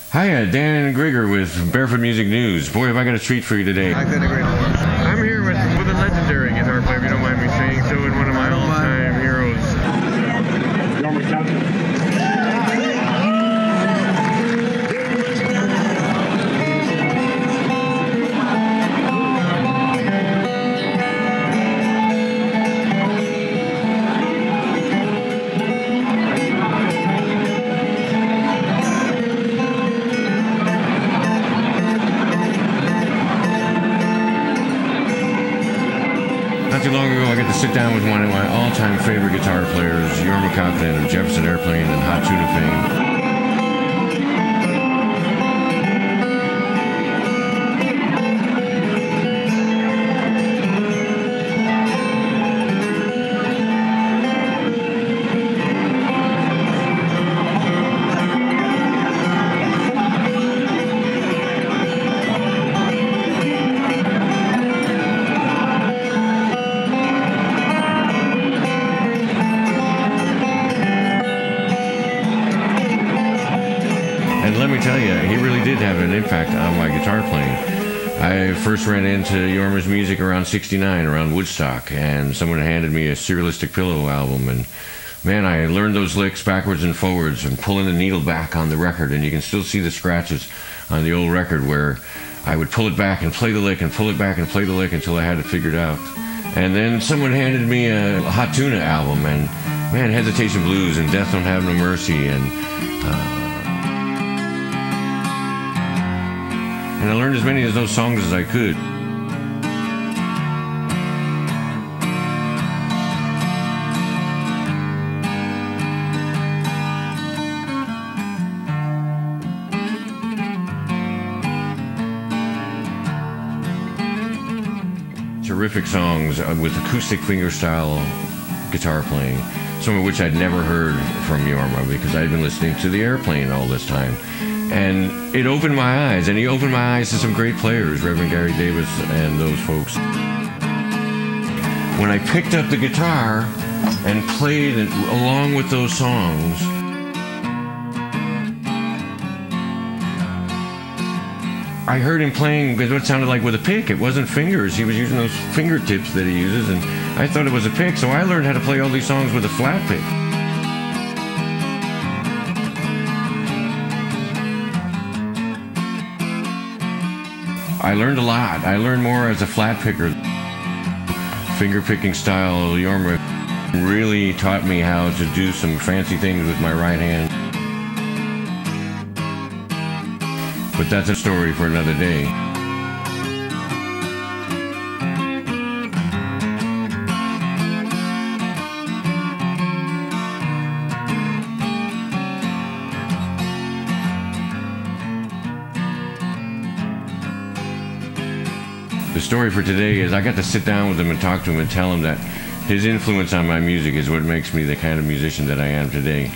Hiya, Dan Grigger with Barefoot Music News. Boy, have I got a treat for you today. I couldn't agree more. I'm here with a legendary guitar player, if you don't mind me saying so, and one of my all-time heroes. Jorma Kaukonen. Not too long ago, I got to sit down with one of my all-time favorite guitar players, Jorma Kaukonen of Jefferson Airplane and Hot Tuna fame. And let me tell you, he really did have an impact on my guitar playing. I first ran into Jorma's music around '69, around Woodstock, and someone handed me a Surrealistic Pillow album, and man, I learned those licks backwards and forwards and pulling the needle back on the record, and you can still see the scratches on the old record where I would pull it back and play the lick and pull it back and play the lick until I had it figured out. And then someone handed me a Hot Tuna album, and man, Hesitation Blues and Death Don't Have No Mercy, and I learned as many of those songs as I could. Terrific songs with acoustic fingerstyle guitar playing, some of which I'd never heard from Jorma because I'd been listening to the Airplane all this time. And it opened my eyes, and he opened my eyes to some great players, Reverend Gary Davis and those folks. When I picked up the guitar and played it along with those songs, I heard him playing with what sounded like with a pick. It wasn't fingers. He was using those fingertips that he uses, and I thought it was a pick, so I learned how to play all these songs with a flat pick. I learned a lot. I learned more as a flat picker. Finger picking style, Jorma really taught me how to do some fancy things with my right hand. But that's a story for another day. The story for today is I got to sit down with him and talk to him and tell him that his influence on my music is what makes me the kind of musician that I am today.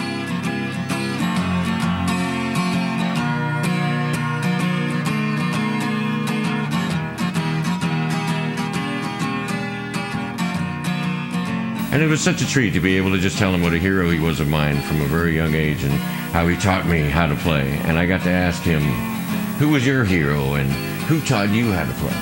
And it was such a treat to be able to just tell him what a hero he was of mine from a very young age and how he taught me how to play. And I got to ask him, who was your hero and who taught you how to play?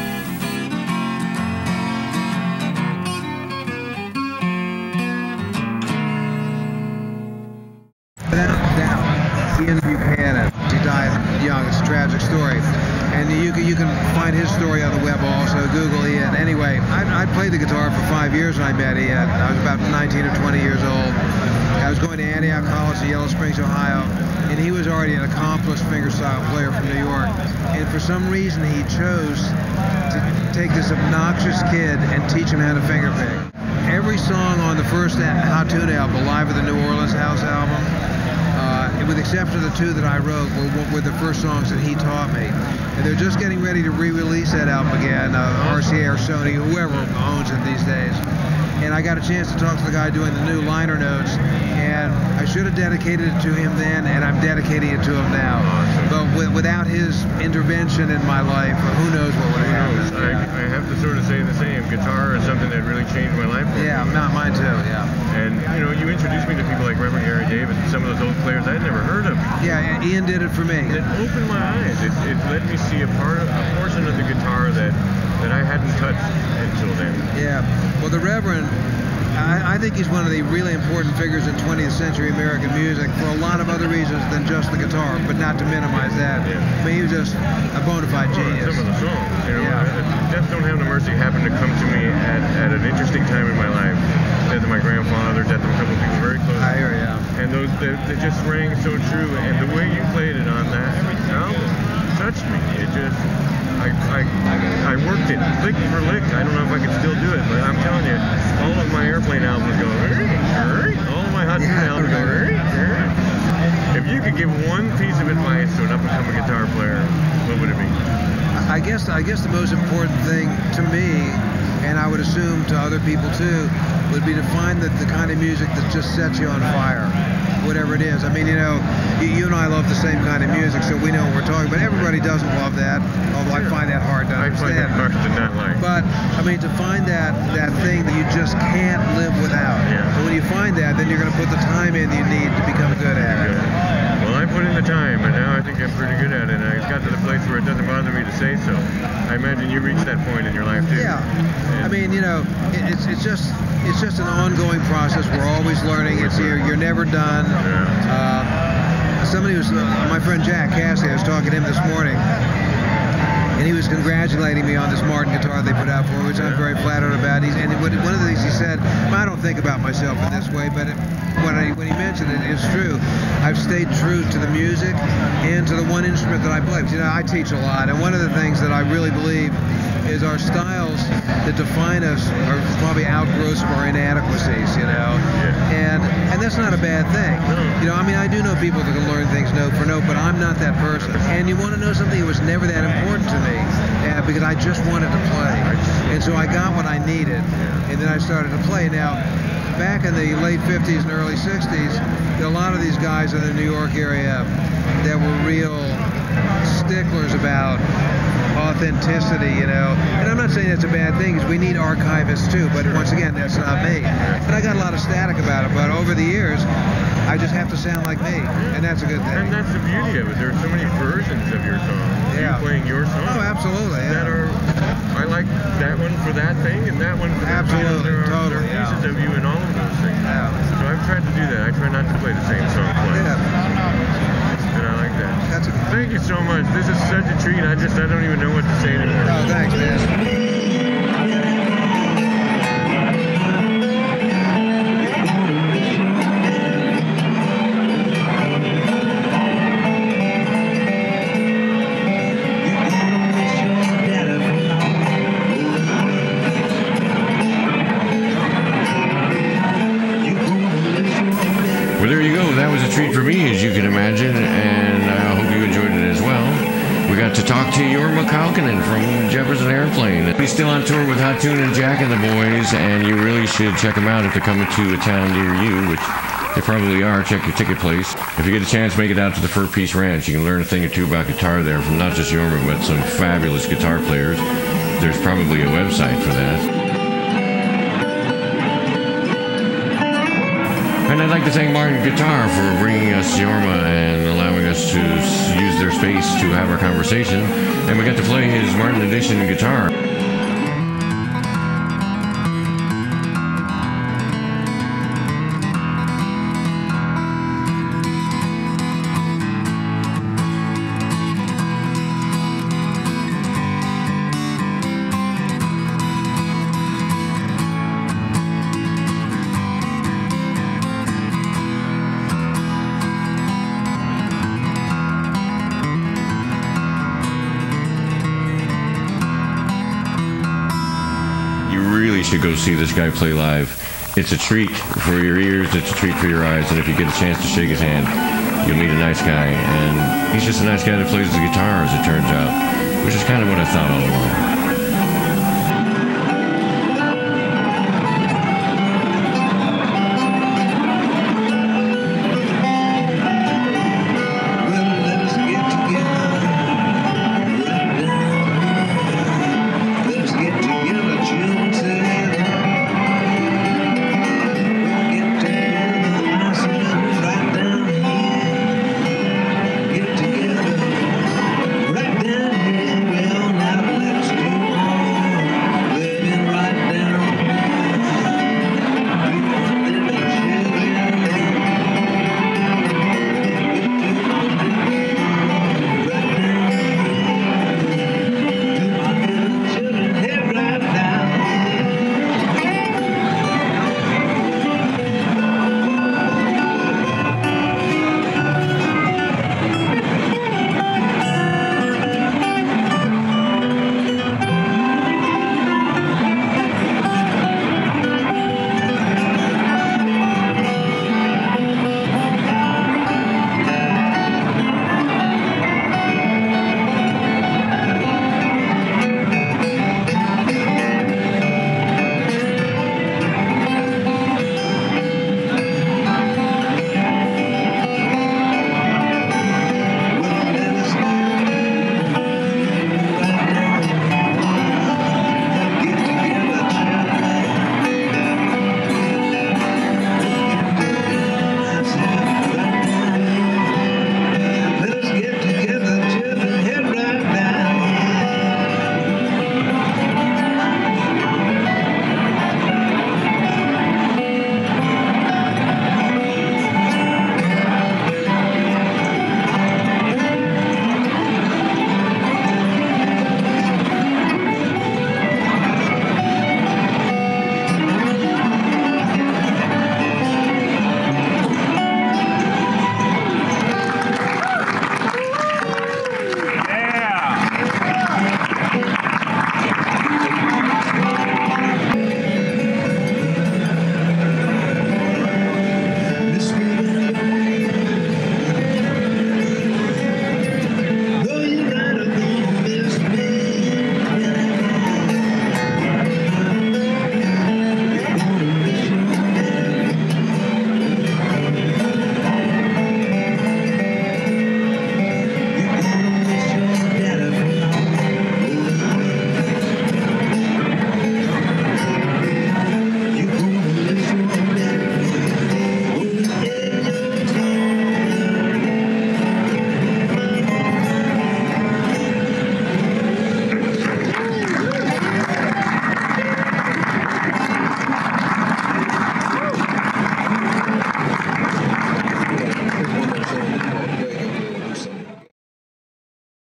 He interviewed pianist. He died young. It's a tragic story. And you can find his story on the web also. Google Ian. Anyway, I played the guitar for 5 years when I met Ian. I was about 19 or 20 years old. I was going to Antioch College in Yellow Springs, Ohio, and he was already an accomplished fingerstyle player from New York. And for some reason, he chose to take this obnoxious kid and teach him how to finger pick. Every song on the first Hot Tuna album, Live at the New Orleans House album, with the exception of the two that I wrote, were the first songs that he taught me. And they're just getting ready to re-release that album again, RCA or Sony, whoever owns it these days. And I got a chance to talk to the guy doing the new liner notes, and I should have dedicated it to him then, and I'm dedicating it to him now. But without his intervention in my life, who knows what would have happened. I have to sort of say the same. Guitar is something that really changed my life. Yeah, mine too, yeah. And, you know, you introduced me to people like Reverend Gary Davis. live, and some of those old players I'd never heard of. Yeah, Ian did it for me. It opened my eyes. It let me see a portion of the guitar that I hadn't touched until then. Yeah. Well, the Reverend, I think he's one of the really important figures in 20th century American music for a lot of other reasons than just the guitar, but not to minimize that. Yeah. I mean, he was just a bona fide genius. Some of the songs, Yeah. Death Don't Have No Mercy happened to come to me at an interesting time in my life. Death of my grandfather, death of a couple of people very close. I hear you. And those, they just rang so true. And the way you played it on that album touched me. It just, I worked it lick for lick. I don't know if I can still do it, but I'm telling you, all of my Airplane albums go, all of my Hot Tuna albums go, If you could give one piece of advice to an up-and-coming guitar player, what would it be? I guess the most important thing to me, and I would assume to other people too, would be to find the kind of music that just sets you on fire, whatever it is. I mean, you and I love the same kind of music, so we know what we're talking about. Everybody doesn't love that, although I find that hard to understand. I find that hard to not like. But, I mean, to find that thing that you just can't live without. Yeah. So when you find that, then you're going to put the time in you need to become good at it. Well, I put in the time, and now I think I'm pretty good at it. And it's got to the place where it doesn't bother me to say so. I imagine you reached that point in your life too. Yeah. I mean, it's just an ongoing process. We're always learning. You're never done. Somebody was my friend Jack Casady. I was talking to him this morning, and he was congratulating me on this Martin guitar they put out for me, which I'm very flattered about. And one of the things he said, I don't think about myself in this way, but when he mentioned it, it's true. I've stayed true to the music and to the one instrument that I play. I teach a lot, and one of the things that I really believe is our styles that define us are probably outgrowths of our inadequacies, and that's not a bad thing. I mean, I do know people that can learn things note for note, but I'm not that person. And you want to know something? It was never that important to me because I just wanted to play, and so I got what I needed, and then I started to play. Now, back in the late 50s and early 60s, there were a lot of these guys in the New York area that were real sticklers about authenticity, and I'm not saying that's a bad thing, because we need archivists too, but once again, that's not me. And I got a lot of static about it, but over the years, I just have to sound like me, and that's a good thing. And that's the beauty of it. There are so many versions of your songs. Yeah. You playing your song. Oh, absolutely. Yeah. I like that one for that thing, and that one for that thing. Absolutely, totally. There are pieces of you in all of those things. Yeah. So I've tried to do that. I try not to play the same song twice. Yeah. And I like that. Thank you so much. This is such a treat. I don't even know what to say anymore. Oh, thanks, man. Well, there you go. That was a treat for me, as you can imagine, and I hope you enjoyed it as well. We got to talk to Jorma Kaukonen from Jefferson Airplane. He's still on tour with Hot Tuna and Jack and the Boys, and you really should check them out if they're coming to a town near you, which they probably are. Check your ticket place. If you get a chance, make it out to the Fur Peace Ranch. You can learn a thing or two about guitar there from not just Jorma, but some fabulous guitar players. There's probably a website for that. And I'd like to thank Martin Guitar for bringing us Jorma and allowing us to use their space to have our conversation. And we got to play his Martin Edition guitar. Should go see this guy play live. It's a treat for your ears, it's a treat for your eyes, and if you get a chance to shake his hand, you'll meet a nice guy. And he's just a nice guy that plays the guitar, as it turns out, which is kind of what I thought all along.